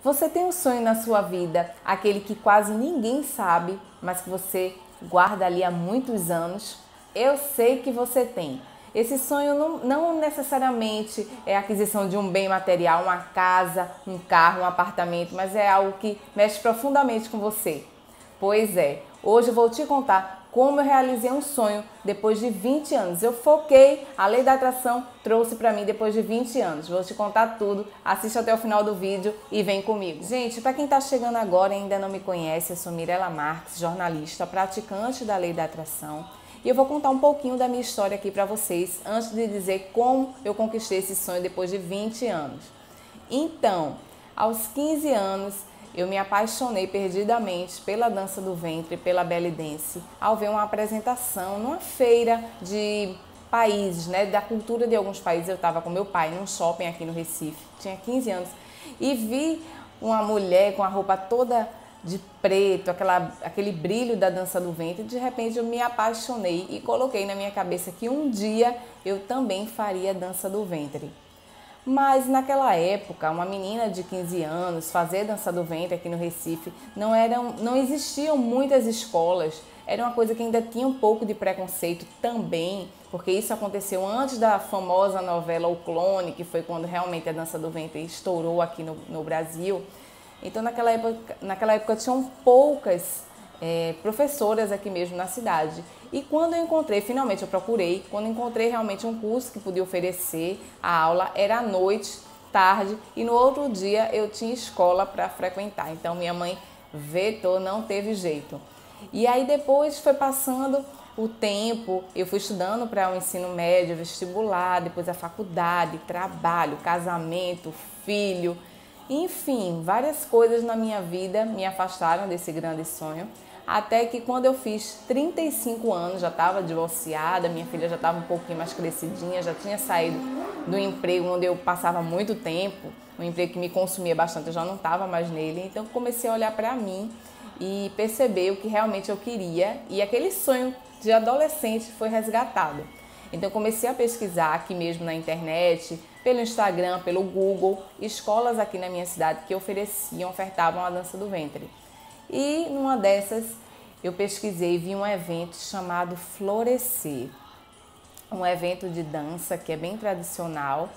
Você tem um sonho na sua vida, aquele que quase ninguém sabe, mas que você guarda ali há muitos anos? Eu sei que você tem. Esse sonho não necessariamente é a aquisição de um bem material, uma casa, um carro, um apartamento, mas é algo que mexe profundamente com você. Pois é, hoje eu vou te contar como eu realizei um sonho depois de 20 anos. Eu foquei, a lei da atração trouxe para mim depois de 20 anos. Vou te contar tudo, assiste até o final do vídeo e vem comigo. Gente, para quem está chegando agora e ainda não me conhece, eu sou Mirela Marques, jornalista, praticante da lei da atração. E eu vou contar um pouquinho da minha história aqui para vocês, antes de dizer como eu conquistei esse sonho depois de 20 anos. Então, aos 15 anos, eu me apaixonei perdidamente pela dança do ventre, pela belly dance, ao ver uma apresentação numa feira de países, né, da cultura de alguns países. Eu estava com meu pai num shopping aqui no Recife, tinha 15 anos, e vi uma mulher com a roupa toda de preto, aquele brilho da dança do ventre. De repente eu me apaixonei e coloquei na minha cabeça que um dia eu também faria dança do ventre. Mas naquela época, uma menina de 15 anos fazer dança do ventre aqui no Recife, não existiam muitas escolas, era uma coisa que ainda tinha um pouco de preconceito também, porque isso aconteceu antes da famosa novela O Clone, que foi quando realmente a dança do ventre estourou aqui no Brasil. Então naquela época tinham poucas professoras aqui mesmo na cidade. E quando eu encontrei, finalmente eu procurei, quando encontrei realmente um curso que podia oferecer a aula, era à noite, tarde, e no outro dia eu tinha escola para frequentar. Então minha mãe vetou, não teve jeito. E aí depois foi passando o tempo, eu fui estudando para o ensino médio, vestibular, depois a faculdade, trabalho, casamento, filho, enfim, várias coisas na minha vida me afastaram desse grande sonho. Até que quando eu fiz 35 anos, já estava divorciada, minha filha já estava um pouquinho mais crescidinha, já tinha saído do emprego onde eu passava muito tempo, um emprego que me consumia bastante, eu já não estava mais nele. Então comecei a olhar para mim e perceber o que realmente eu queria, e aquele sonho de adolescente foi resgatado. Então comecei a pesquisar aqui mesmo na internet, pelo Instagram, pelo Google, escolas aqui na minha cidade que ofertavam a dança do ventre. E numa dessas eu pesquisei e vi um evento chamado Florescer, um evento de dança que é bem tradicional,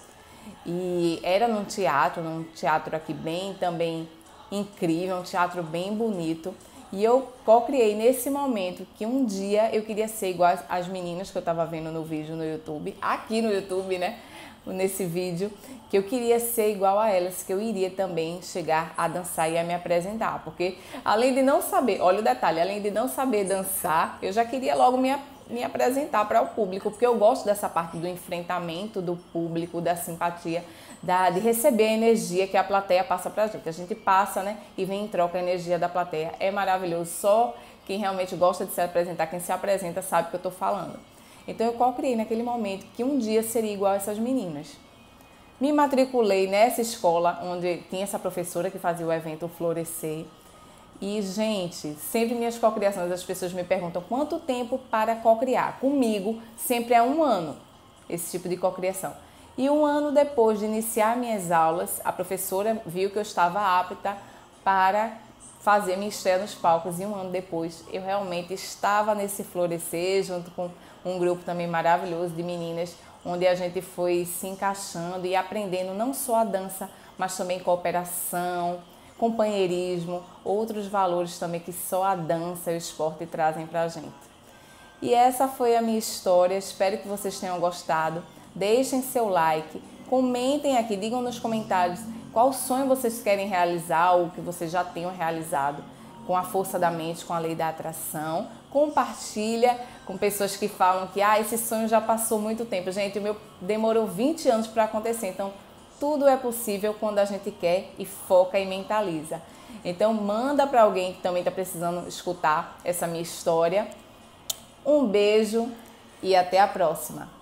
e era num teatro aqui bem também incrível, um teatro bem bonito. E eu co-criei nesse momento que um dia eu queria ser igual às meninas que eu estava vendo no vídeo no YouTube, aqui no YouTube, né? Nesse vídeo, que eu queria ser igual a elas, que eu iria também chegar a dançar e a me apresentar, porque além de não saber, olha o detalhe, além de não saber dançar, eu já queria logo me apresentar para o público, porque eu gosto dessa parte do enfrentamento do público, da simpatia, de receber a energia que a plateia passa pra gente. A gente passa, né, e vem em troca a energia da plateia. É maravilhoso, só quem realmente gosta de se apresentar, quem se apresenta sabe o que eu tô falando. Então eu co-criei naquele momento que um dia seria igual a essas meninas. Me matriculei nessa escola onde tinha essa professora que fazia o evento Florescer. E, gente, sempre minhas cocriações, as pessoas me perguntam quanto tempo para cocriar. Comigo, sempre é 1 ano, esse tipo de cocriação. E 1 ano depois de iniciar minhas aulas, a professora viu que eu estava apta para fazer minha estreia nos palcos. E 1 ano depois, eu realmente estava nesse Florescer, junto com um grupo também maravilhoso de meninas, onde a gente foi se encaixando e aprendendo não só a dança, mas também cooperação, companheirismo, outros valores também que só a dança e o esporte trazem pra gente. E essa foi a minha história, espero que vocês tenham gostado. Deixem seu like, comentem aqui, digam nos comentários qual sonho vocês querem realizar ou que vocês já tenham realizado com a força da mente, com a lei da atração. Compartilha com pessoas que falam que esse sonho já passou muito tempo. Gente, o meu demorou 20 anos para acontecer, então tudo é possível quando a gente quer e foca e mentaliza. Então manda para alguém que também está precisando escutar essa minha história. Um beijo e até a próxima!